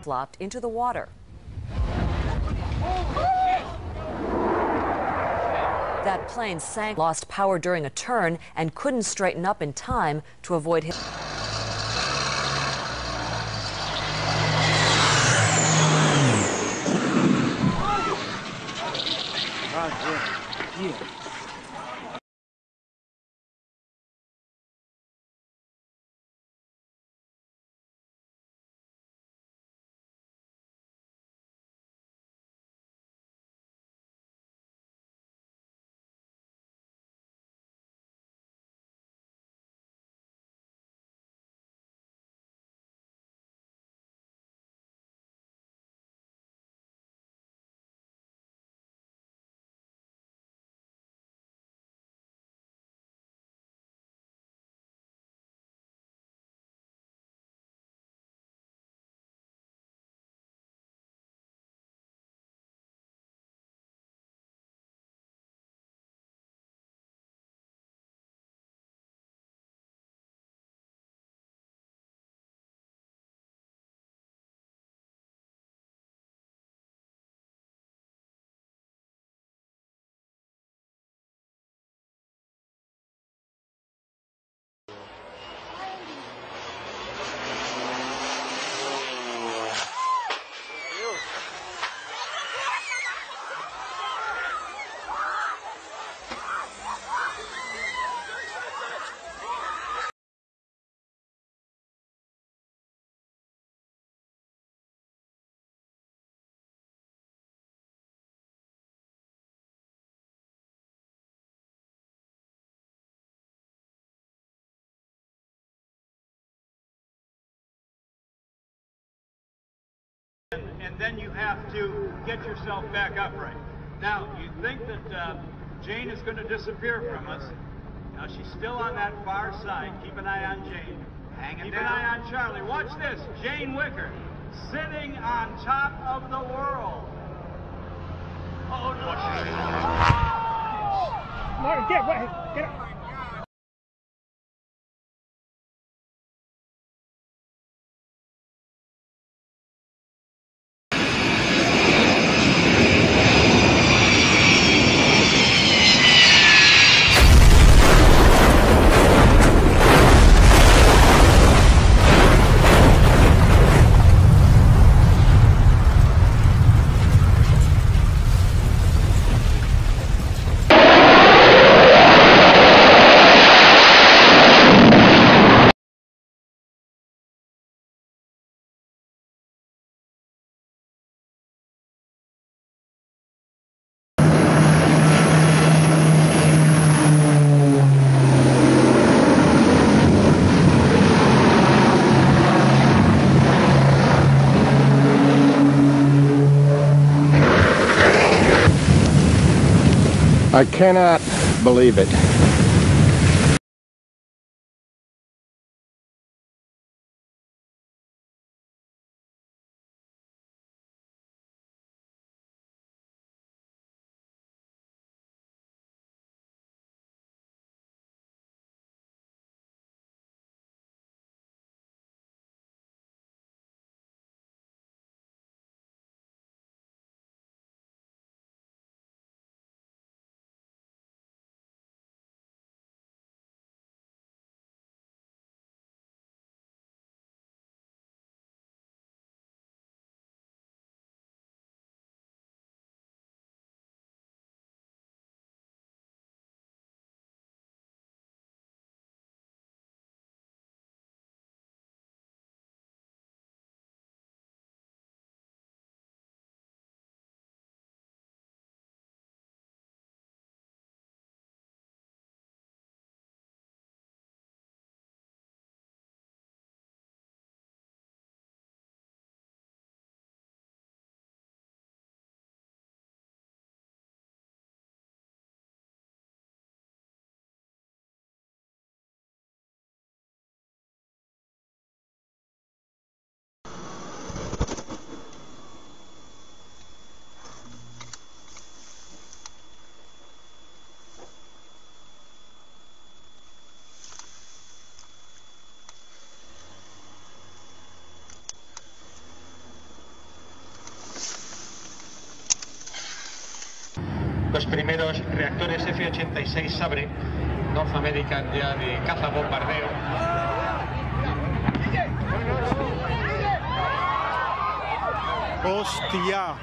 flopped into the water. That plane sank, lost power during a turn, and couldn't straighten up in time to avoid his. And then you have to get yourself back upright. Now, you think that Jane is going to disappear from us. Now, she's still on that far side. Keep an eye on Jane. Keep an eye on Charlie. Watch this. Jane Wicker sitting on top of the world. Oh, no. Martin, get up. I cannot believe it. los primeros reactores F-86 Sabre North American ya de caza bombardeo. ¡Hostia!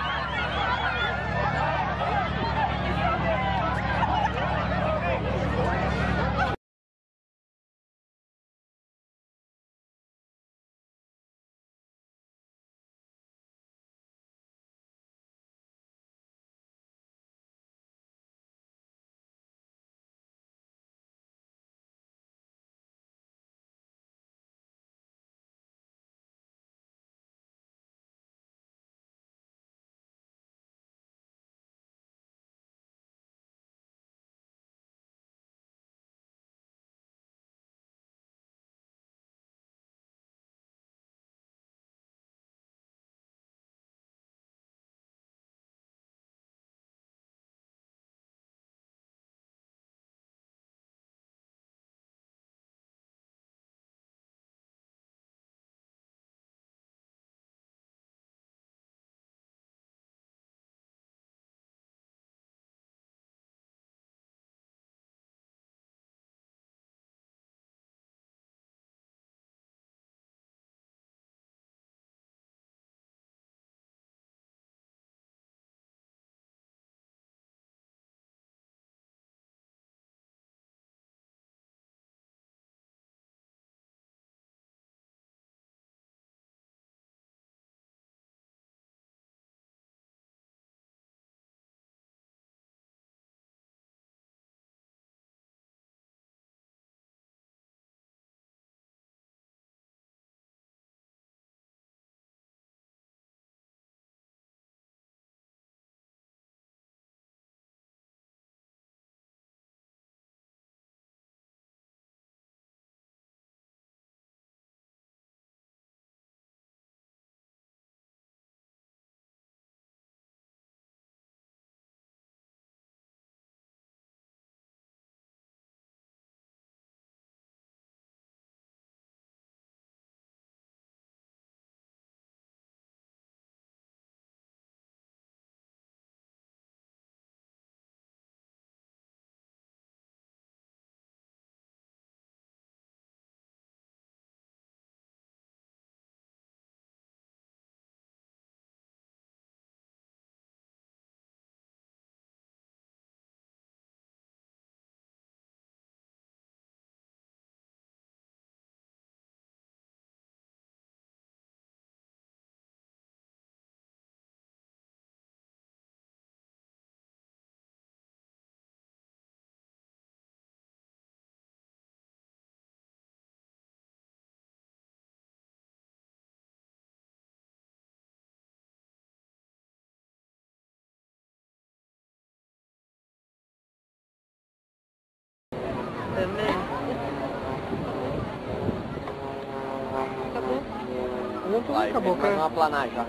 Acabou, mas não aplanar já.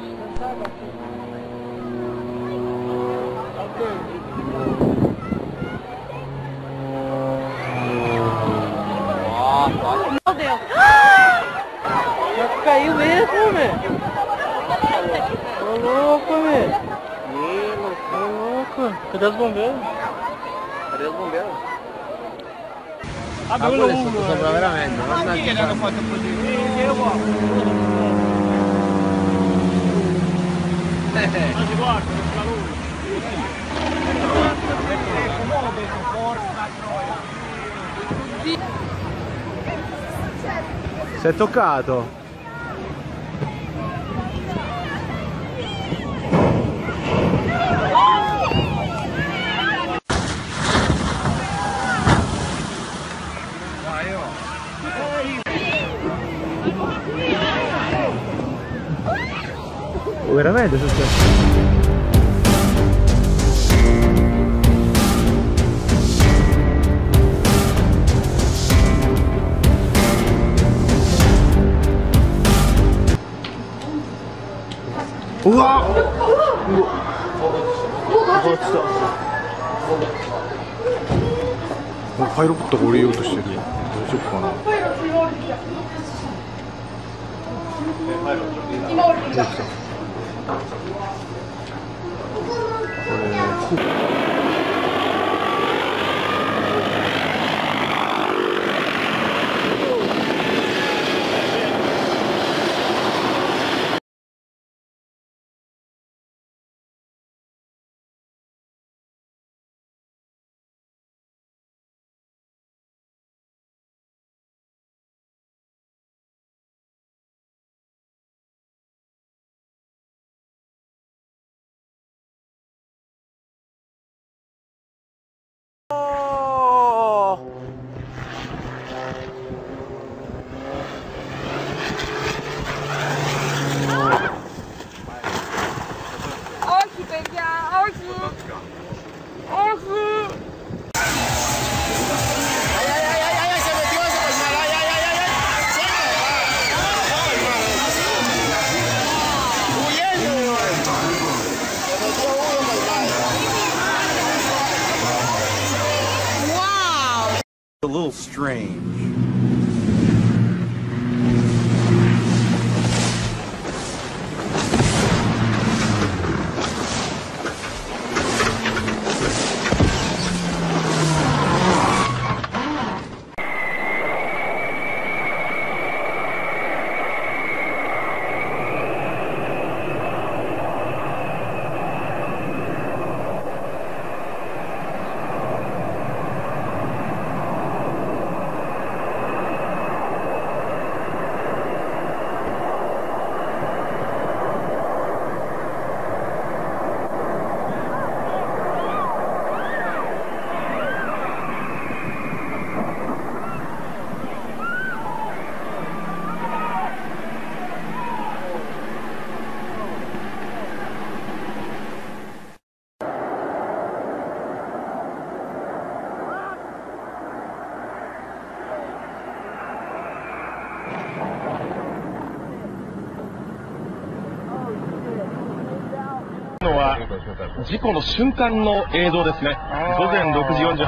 Nossa, olha. Meu Deus! Caiu mesmo, velho. Ô louco, velho. Ô louco. Cadê os bombeiros? Cadê os bombeiros? Ah, quello uno, sembra veramente. Ma chi l'hanno fatto così? Non si guarda, non fa lui. Si è toccato. Veramente è successo? 우와! 진짜. 파이로부터降りようとしてる。どうしようかな。今降りた。これ A little strange. 事故の瞬間の映像ですね。午前6時48分。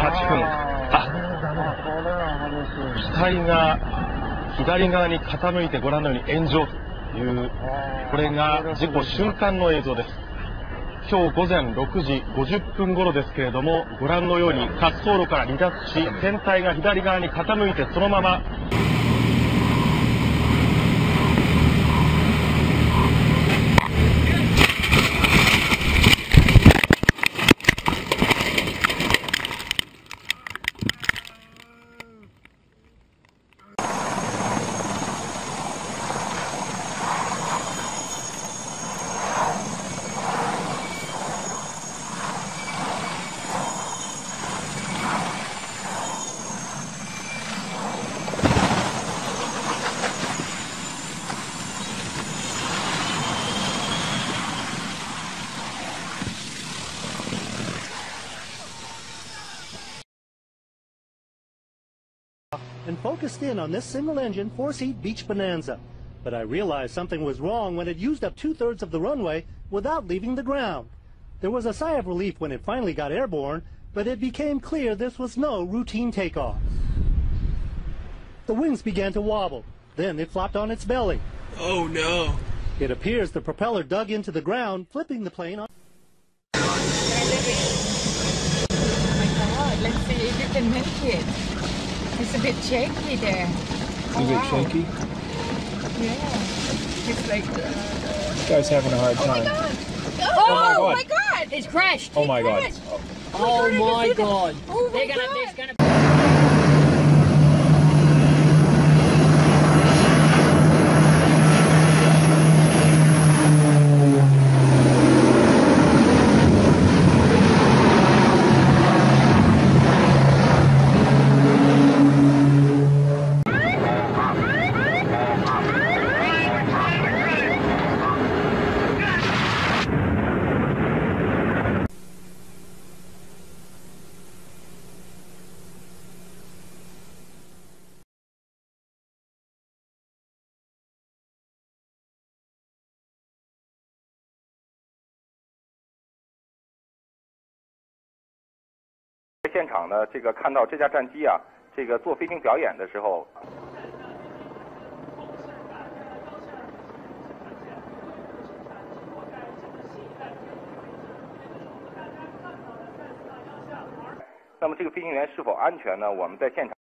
機体が左側に傾いてご覧のように炎上という、これが事故瞬間の映像です。今日午前6時50分頃ですけれども、ご覧のように滑走路から離脱し、船体が左側に傾いてそのまま and focused in on this single-engine, four-seat Beach Bonanza. But I realized something was wrong when it used up 2/3 of the runway without leaving the ground. There was a sigh of relief when it finally got airborne, but it became clear this was no routine takeoff. The wings began to wobble. Then it flopped on its belly. Oh no! It appears the propeller dug into the ground, flipping the plane on. Oh my God, let's see if you can make it. It's a bit shaky there. Is it shaky? Yeah. It's like... This guy's having a hard time. Oh my God! It's crashed! Oh my God. Oh my God! There's gonna... 在现场呢，看到这架战机啊，做飞行表演的时候。 那么这个飞行员是否安全呢？我们在现场。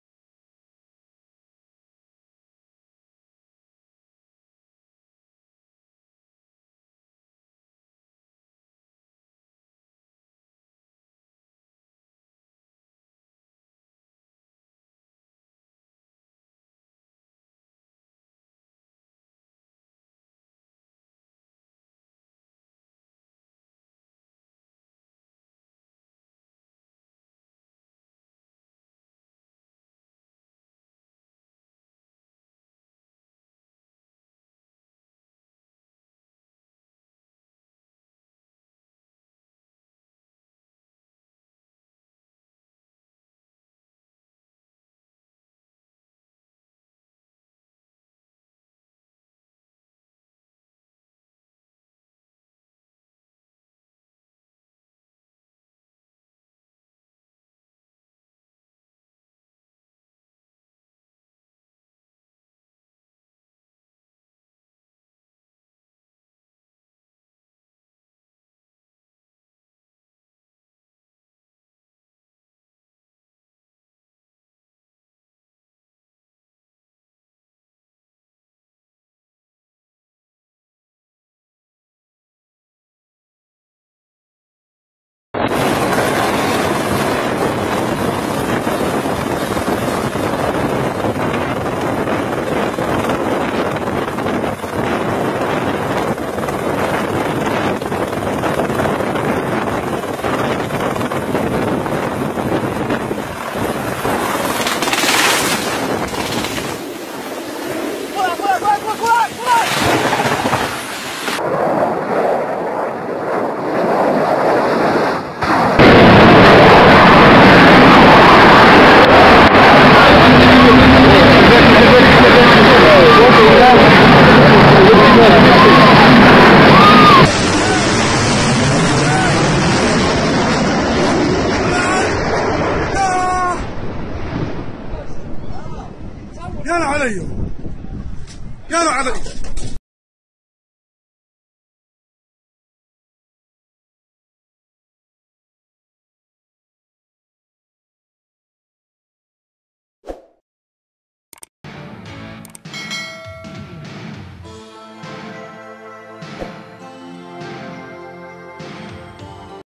يا علي